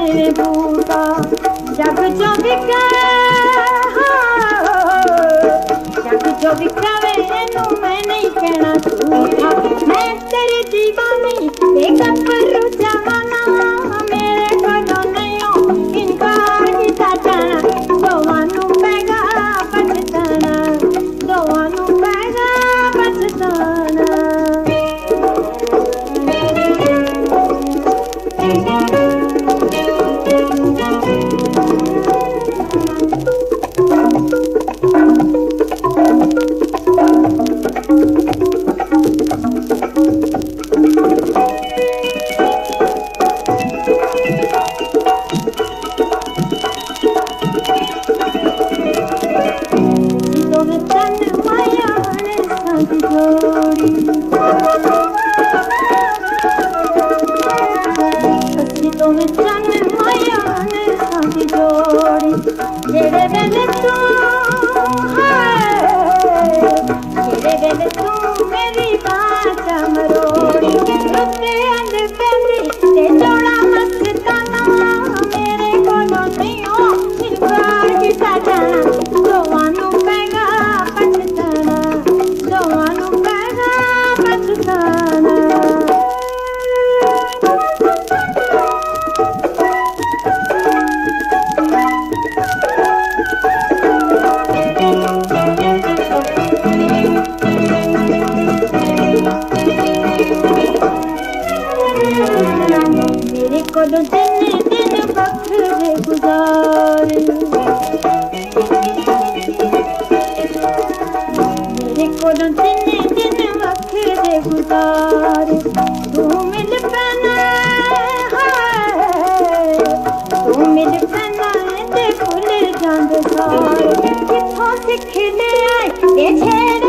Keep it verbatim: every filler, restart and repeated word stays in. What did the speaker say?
मेरे बूटा जग जो बिका जग जो बिकावे एनू मैं नहीं कहना झूठा। मैं तेरी दीवानी ते गब्बरू जवाना मेरे कोलों नहीं हो इनकार किता जाना। दोवानू पैगा पछताना दोवानू पैगा पछताना। जेड़े वेले तू जेड़े वेले तू मेरी बात मरोड़ी रुते अंद पेंदी ते जोड़ा मस्ताना मेरे कोलों नहीं हो इनकार किता जाना। दोवानू पैगा पछताना दोवानू पैगा पछताना। मेरे कोलों दिन दिन बखरे गुजारे मेरे कोलों दिन दिन बखरे गुजारे। तू मिल पैना तू मिल पैना ते भुल जांदे सारे किथों सिख ले आए ये छेड़